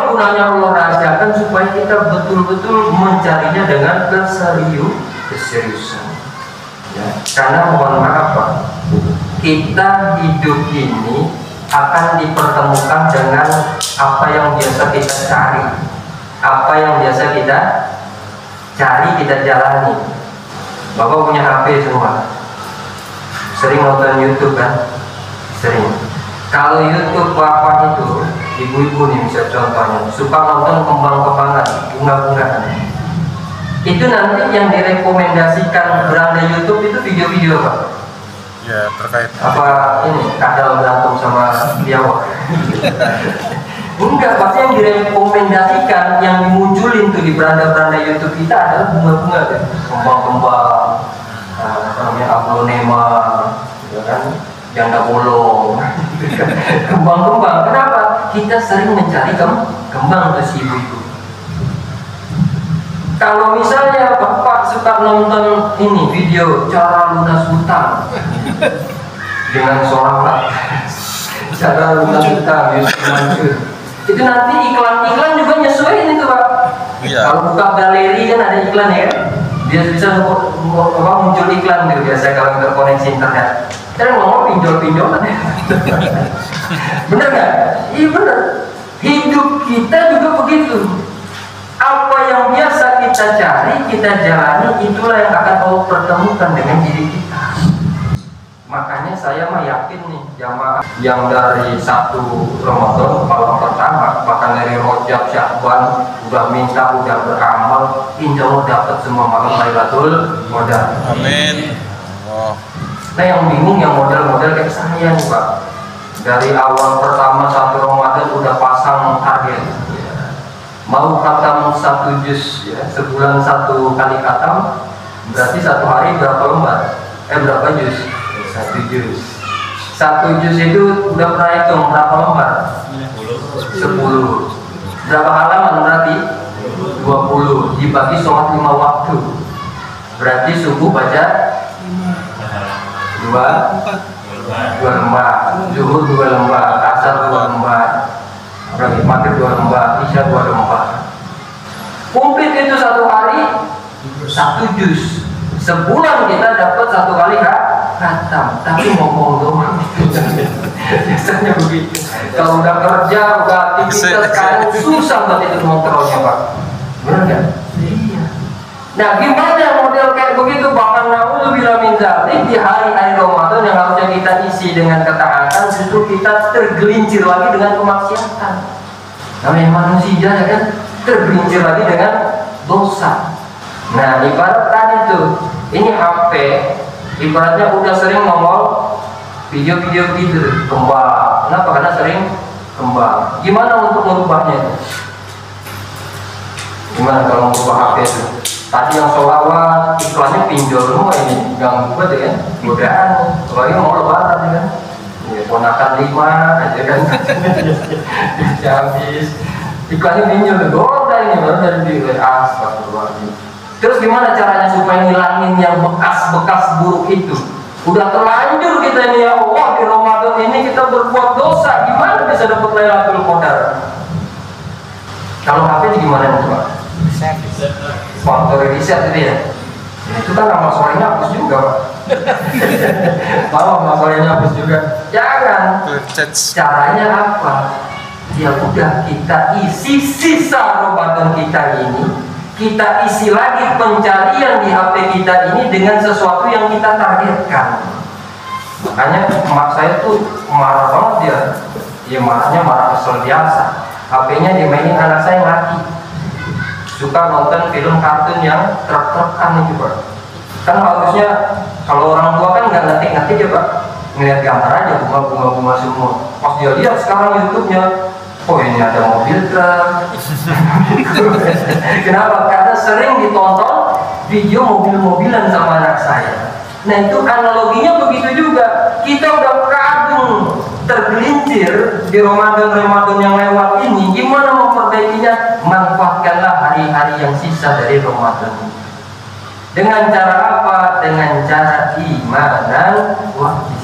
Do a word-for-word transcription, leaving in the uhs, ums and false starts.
Apa gunanya Allah rahasiakan? Supaya kita betul-betul mencarinya dengan keserius, keseriusan. Ya. Karena mohon maaf Pak, kita hidup ini akan dipertemukan dengan apa yang biasa kita cari, apa yang biasa kita cari, kita jalani. Bapak punya H P semua, sering nonton YouTube kan? Sering. Kalau YouTube Bapak itu, ibu-ibu nih bisa contohnya, suka nonton kembang-kembangan, bunga-bungaan. Itu nanti yang direkomendasikan beranda YouTube itu video-video apa? Ya, terkait apa ini kadal berantem sama biawak. Enggak, pasti yang direkomendasikan, yang dimunculin tuh di beranda-beranda YouTube kita adalah bunga-bunga kan, kembang-kembang, apa namanya, aglonema, ya kan, janda bolong, kembang-kembang. Kenapa? Kita sering mencari kembang tuh si ibu-ibu. Kalau misalnya Bapak suka nonton ini video cara lunas hutang dengan sholat, cara lunas hutang, itu nanti iklan-iklan juga nyesuaiin itu Pak. Iya. Kalau buka galeri kan ada iklan ya, biasa bisa muncul iklan gitu biasa kalau kita koneksi internet. Kita ngomong pinjol-pinjolan ya. Bener nggak? Iya bener. Hidup kita juga begitu. Apa yang biasa kita cari, kita jalani, itulah yang akan Allah pertemukan dengan diri kita. Makanya saya mah yakin nih, jamaah yang dari satu Ramadan malam pertama, bahkan dari Rojab, Syakban, udah minta, udah beramal, insya Allah dapat semua malam Lailatul Qadar. Amin. Oh. Nah yang bingung yang model-model kayak saya nih Pak, dari awal pertama satu Ramadan udah pasang target. Mau khatam satu juz ya, sebulan satu kali khatam, berarti satu hari berapa lembar? Eh berapa juz? Satu juz. Satu juz itu udah pernah hitung berapa lembar? Sepuluh. Berapa halaman berarti? Dua puluh. Dibagi sholat lima waktu. Berarti subuh baca dua, dua lembar. Zuhur dua lembar. Asar dua lembar. Berarti maghrib dua lembar, isya dua lembar. Komplit itu satu hari satu juz. Sebulan kita dapat satu kali khatam. Tapi ngomong doang. Biasanya begitu. Kalau udah kerja, udah aktivitas sekarang susah banget itu kontrolnya Pak. Benar nggak? Iya. Nah gimana model kayak begitu? Bahkan na'udzubillah min dzalik, di hari-hari Ramadan yang harusnya kita isi dengan ketaatan, justru kita tergelincir lagi dengan kemaksiatan. Namanya manusia ya kan, tergelincir lagi dengan dosa. Nah ibarat tadi tuh, ini H P ibaratnya udah sering nongol video-video gitu kembang. Kenapa? Karena sering kembang. Gimana untuk merubahnya itu? Gimana kalau merubah H P itu? Tadi yang sholawat, iklannya pinjol semua ini, ganggu banget ya, godaan. Apalagi mau lebaran ya kan, ya, ponakan lima aja kan, habis iklannya pinjol, goda ini baru dari di astagfirullahaladzim. Terus gimana caranya supaya ngilangin yang bekas-bekas buruk itu? Udah terlanjur kita ini ya Allah, di Ramadan ini kita berbuat dosa, gimana bisa dapat Lailatul Qadar? Kalau H P itu gimana nih Pak? Faktor riset itu ya. Itu kan nama sorenya hapus juga Pak. Mau nama sorenya hapus juga. Jangan. Caranya apa? Ya udah kita isi sisa Ramadan kita ini, kita isi lagi pencarian di H P kita ini dengan sesuatu yang kita targetkan. Makanya emak saya tuh marah banget dia. Dia marahnya marah kesel biasa. H P-nya dimainin anak saya yang laki. Suka nonton film kartun yang truk-trukan itu Pak. Kan harusnya kalau orang tua kan nggak ngetik-ngetik ya Pak, ngeliat gambar aja bunga-bunga-bunga semua. Pas dia lihat sekarang YouTube-nya, oh ini ada mobil truk. Kenapa? Karena sering ditonton video mobil-mobilan sama anak saya. Nah itu analoginya begitu juga. Kita udah kadung tergelincir di Ramadan-Ramadan yang lewat ini, gimana memperbaikinya? Manfaatkanlah hari-hari yang sisa dari Ramadan. Dengan cara apa? Dengan cara imanan wahdi.